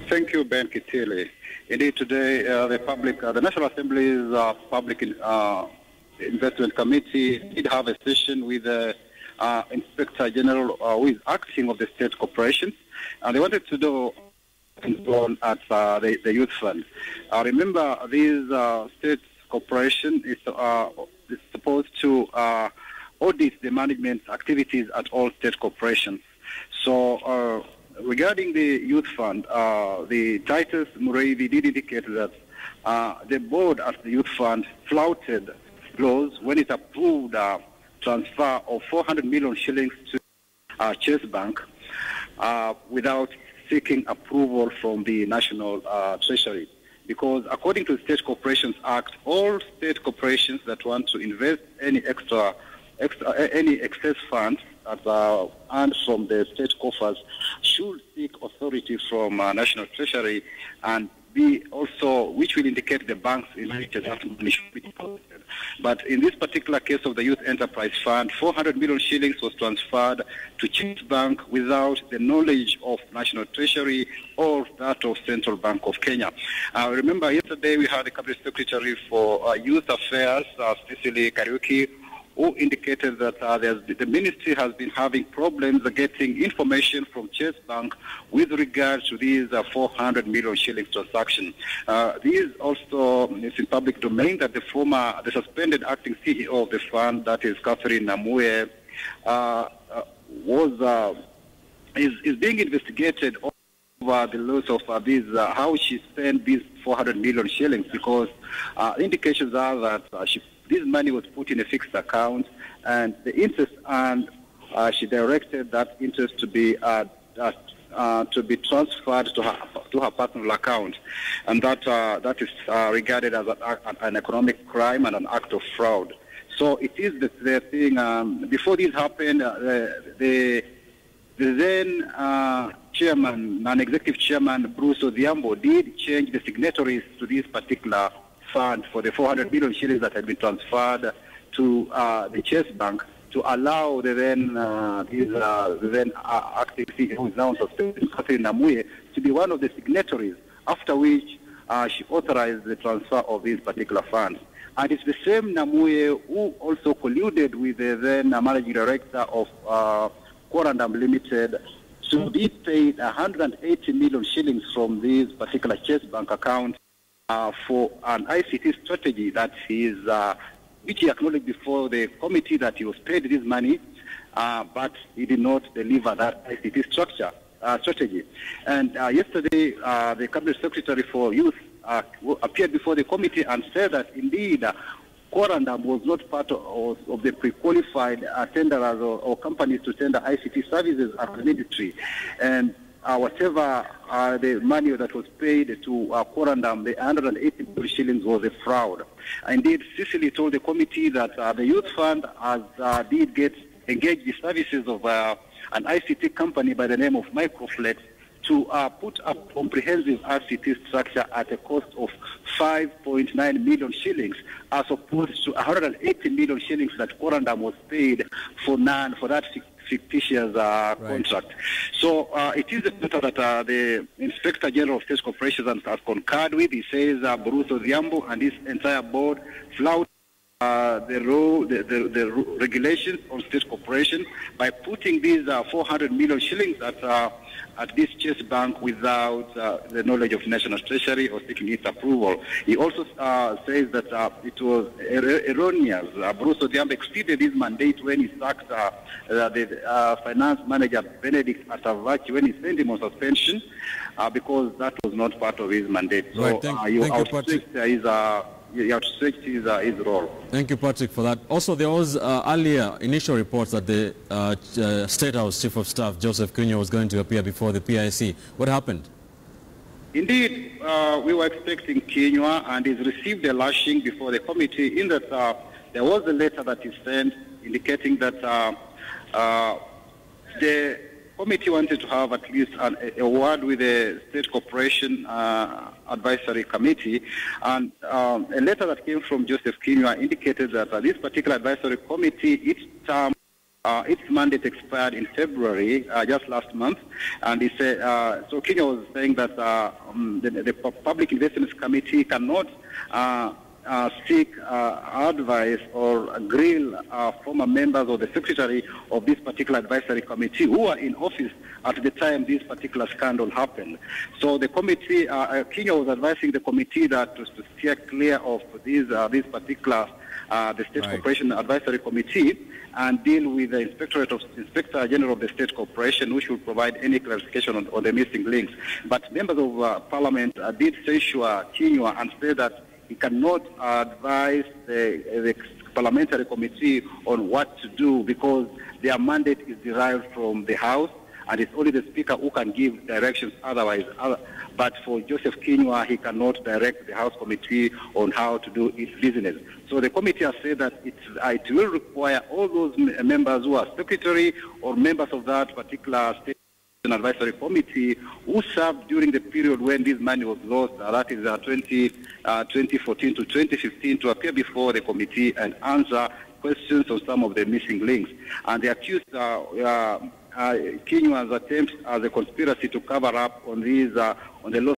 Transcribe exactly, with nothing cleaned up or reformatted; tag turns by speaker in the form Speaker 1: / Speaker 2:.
Speaker 1: Thank you, Ben Kitile. Indeed, today uh, the public, uh, the National Assembly's uh, Public uh, Investment Committee did have a session with the uh, uh, Inspector General uh, who is acting of the state corporations, and they wanted to do at uh, the, the Youth Fund. Uh, remember, this uh, state corporation is, uh, is supposed to uh, audit the management activities at all state corporations. So, uh, regarding the Youth Fund, uh, the Titus Muriithi did indicate that uh, the board at the Youth Fund flouted laws when it approved uh, transfer of four hundred million shillings to uh, Chase Bank uh, without seeking approval from the National uh, Treasury. Because according to the State Corporations Act, all state corporations that want to invest any extra, extra any excess funds that are earned from the state coffers should seek authority from uh, National Treasury, and be also, which will indicate the banks in which that money should be deposited. But in this particular case of the Youth Enterprise Fund, four hundred million shillings was transferred to Chase Bank without the knowledge of National Treasury or that of Central Bank of Kenya. Uh, remember, yesterday we had the Cabinet Secretary for uh, Youth Affairs, uh, Cecily Kariuki, who indicated that uh, the ministry has been having problems getting information from Chase Bank with regard to these uh, four hundred million shillings transaction. Uh, these also is in public domain that the former, the suspended acting C E O of the fund, that is Catherine Namue, uh, uh, was uh, is, is being investigated over the loss of uh, these, uh, how she spent these four hundred million shillings, because uh, indications are that uh, she this money was put in a fixed account, and the interest earned, uh, she directed that interest to be uh, uh, uh, to be transferred to her to her personal account, and that uh, that is uh, regarded as a, an economic crime and an act of fraud. So it is the, the thing. Um, before this happened, uh, the the then uh, chairman, non-executive chairman Bruce Odhiambo, did change the signatories to this particular fund for the four hundred million shillings that had been transferred to uh, the Chase Bank to allow the then uh, these uh, the then uh, acting C E O, who is now suspended, Catherine Namue, to be one of the signatories. After which uh, she authorized the transfer of these particular funds. And it's the same Namue who also colluded with the then uh, managing director of uh, Corandam Limited to be paid one hundred eighty million shillings from this particular Chase Bank account Uh, for an I C T strategy that is, uh, which he acknowledged before the committee that he was paid this money, uh, but he did not deliver that I C T structure uh, strategy. And uh, yesterday, uh, the Cabinet Secretary for Youth uh, appeared before the committee and said that indeed, uh, Corandam was not part of, of the pre-qualified uh, tenderers or, or companies to tender I C T services at the military, and Uh, whatever uh, the money that was paid to uh, Corandam, the one hundred eighty shillings, was a fraud. Indeed, Cecily told the committee that uh, the Youth Fund has uh, did get engaged the services of uh, an I C T company by the name of Microflex to uh, put up comprehensive I C T structure at a cost of five point nine million shillings, as opposed to one hundred eighty million shillings that Corandam was paid for none for that fictitious uh, right. contract. So uh, it is a matter that uh, the Inspector General of State Corporations has concurred with. He says uh, Bruce Odhiambo and his entire board flouted uh, the, rule, the, the, the regulations on state corporation by putting these uh, four hundred million shillings at uh, at this Chase Bank without uh, the knowledge of National Treasury or seeking its approval. He also uh, says that uh, it was er erroneous. Uh, Bruce Odhiambo exceeded his mandate when he sacked uh, uh, the uh, finance manager Benedict Atavachi when he sent him on suspension, uh, because that was not part of his mandate. So
Speaker 2: right, thank,
Speaker 1: uh, you
Speaker 2: thank
Speaker 1: outstretched his, uh, you outstretched his, uh, his role.
Speaker 2: Thank you, Patrick, for that. Also, there was uh, earlier initial reports that the uh, uh, State House Chief of Staff, Joseph Kinyua, was going to appear before the P I C. What happened?
Speaker 1: Indeed, uh, we were expecting Kinyua, and he's received a lashing before the committee in that uh, there was a letter that he sent indicating that uh, uh, the committee wanted to have at least an, a word with the State Corporation uh, Advisory Committee, and um, a letter that came from Joseph Kinyua indicated that uh, this particular advisory committee, its term uh, its mandate expired in February, uh, just last month, and he said, uh, so Kenya was saying that uh, um, the, the Public Investments Committee cannot uh, Uh, seek uh, advice or grill uh, former members or the secretary of this particular advisory committee who are in office at the time this particular scandal happened. So the committee, uh, Kenya was advising the committee that to, to steer clear of these, uh, these particular, uh, the State right. Corporation Advisory Committee and deal with the Inspectorate of Inspector General of the State Corporation, who should provide any clarification on, on the missing links. But members of uh, Parliament uh, did censure Kenya and say that he cannot advise the, the parliamentary committee on what to do because their mandate is derived from the House, and it's only the Speaker who can give directions otherwise. Other, but for Joseph Kinyua, he cannot direct the House committee on how to do its business. So the committee has said that it, uh, it will require all those members who are secretary or members of that particular state advisory committee who served during the period when this money was lost, uh, that is uh, twenty, uh, twenty fourteen to twenty fifteen, to appear before the committee and answer questions on some of the missing links. And they accused uh, uh, uh, Kinyua's attempt as a conspiracy to cover up on these uh, on the lost